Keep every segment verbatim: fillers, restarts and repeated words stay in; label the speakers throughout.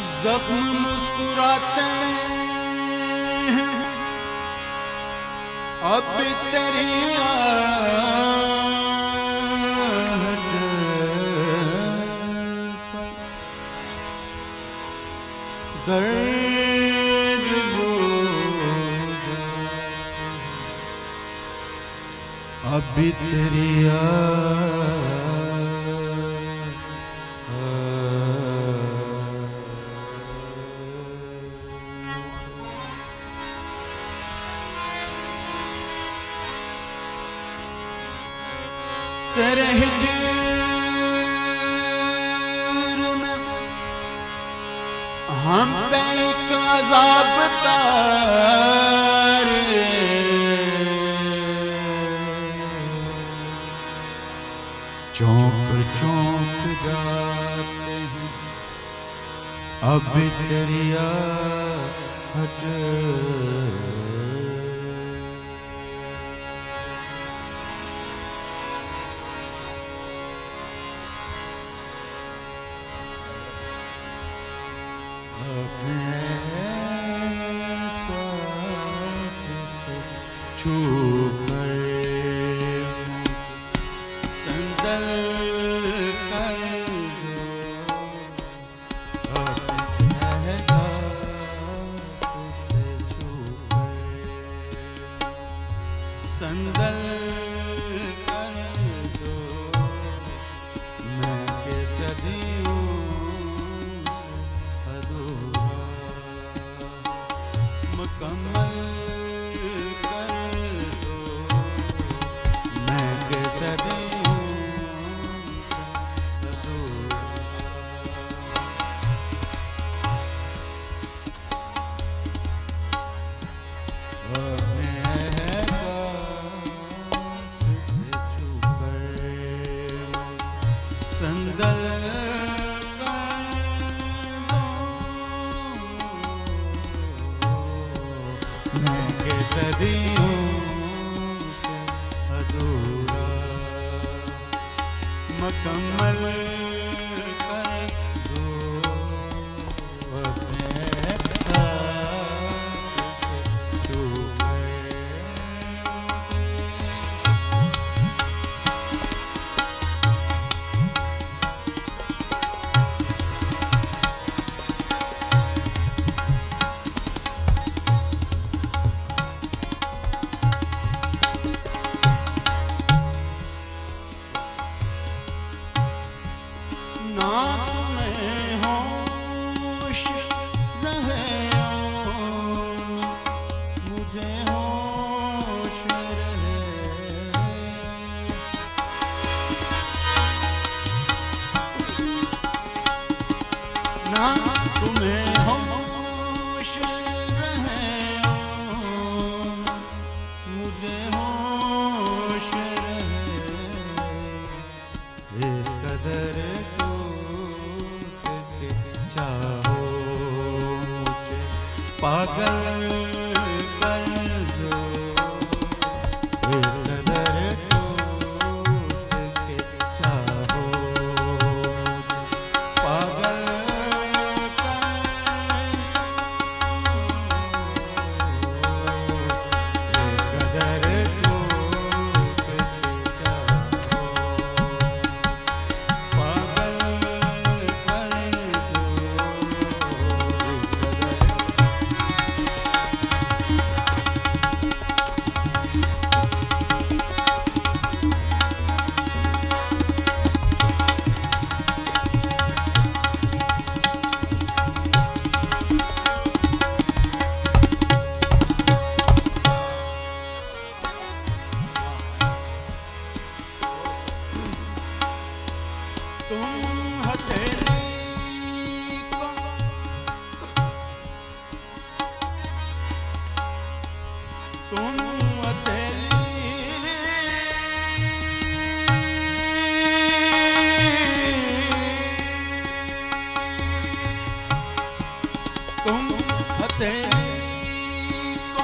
Speaker 1: जख्म मुस्कुराते हैं अब तेरी आहट दर्द वो अभी तेरी तेरे हिजर में हम पे एक अज़ाब तारे चौंक चौंक जाते हैं अब तेरी आहट छू कर संदल कर दो अपने एहसास से छू कर संदल कर दो मैं के सदियों से अधूरा मुकम्मल सदियों से अधूरा अपने एहसास से छू कर संदल कर दो मैं के सदियों मुकम्मल कर दो अपने एहसास से छू ना तुम्हें होश रहे मुझे होश रहे ना तुम्हें होश रहे मुझे होश रहे इस कदर चाहो मुझे पागल कर दो इस कदर टूट के चाहो पागल कर दो इस कदर टूट के चाहो पागल कर तुम हथेली को तुम हथेली तुम हथेली को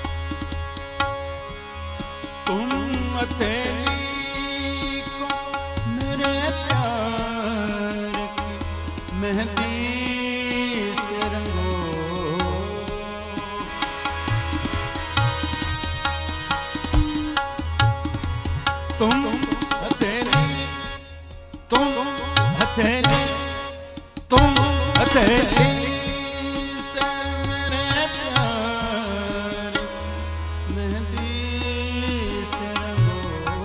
Speaker 1: तुम हथेली को मेरे प्यार की मेहंदी से रंगो, तुम हथेली, तुम हथेली, तुम हथेली से मेरे प्यार मेहंदी से रंगो,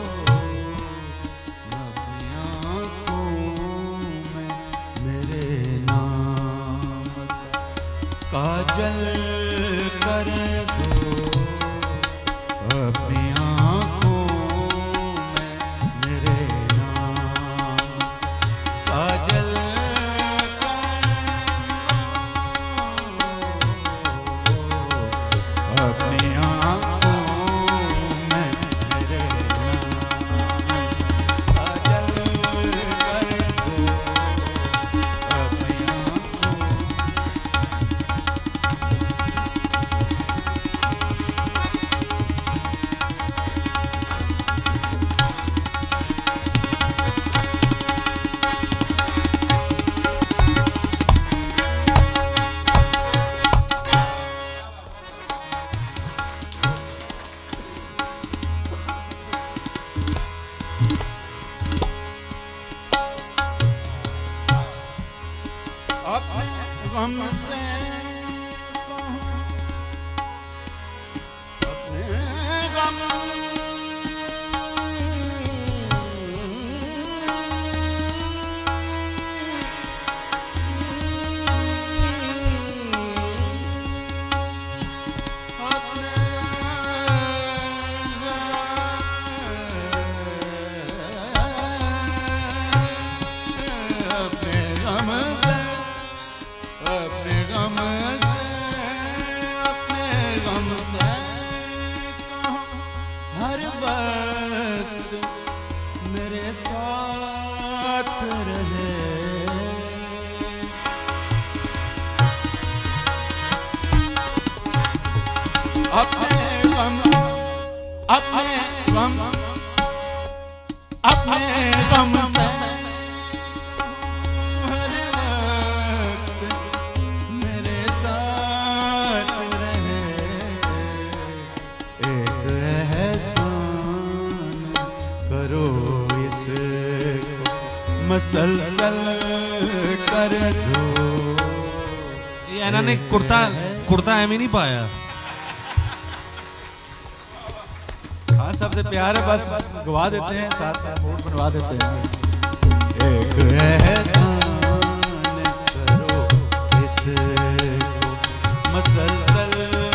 Speaker 1: अपनी आँखों में मेरे नाम काजल कर दो, अपनी आँखों में मेरे नाम काजल कर दो, अपनी आँखों में मेरे नाम काजल कर दो, अपनी आँखों। अपने गम से कहूं, अपने गम अपने अपने गम से, अपने गम से, अपने गम से कहूं, हर वक्त मेरे साथ रहे, अपने गम, अपने गम, अपने गम से हर वक्त मेरे साथ रहे, एक एहसान करो इसको मसलसल कर दो।
Speaker 2: ये इन्होंने कुर्ता कुर्ता एम ही नहीं पाया।
Speaker 1: हाँ सबसे प्यार है, बस गवा देते हैं, साथ साथ मूड बनवा देते हैं। एक एहसान करो इसको मसलसल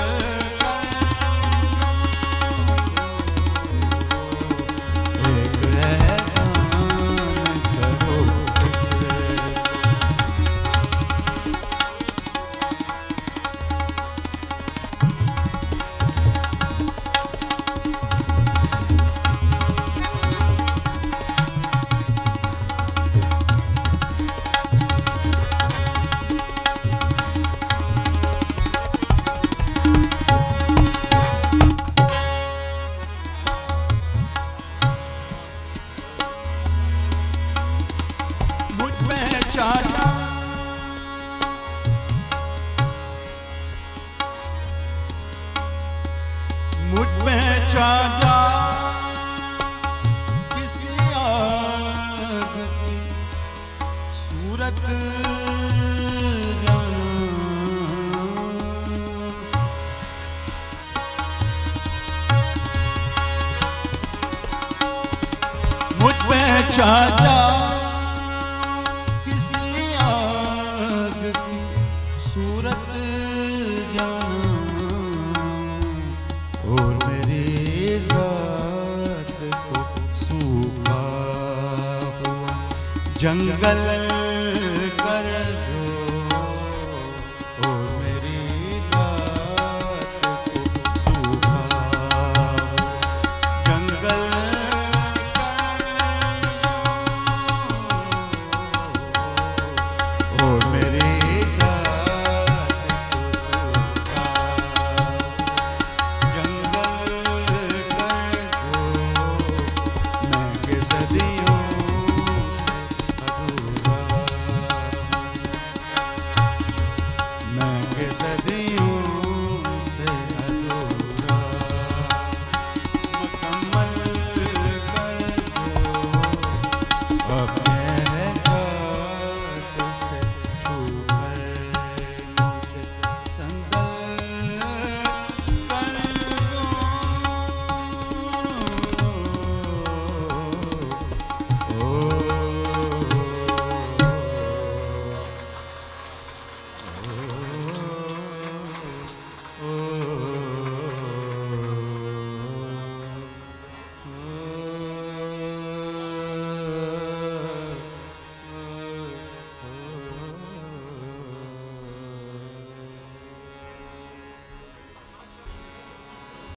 Speaker 1: एक एहसान करो इसको। चाचा मुझ में चाचा किसी आग की सूरत जाना, मुझ में चाचा सूरत जाना, और मेरी जात को सूखा हुआ जंगल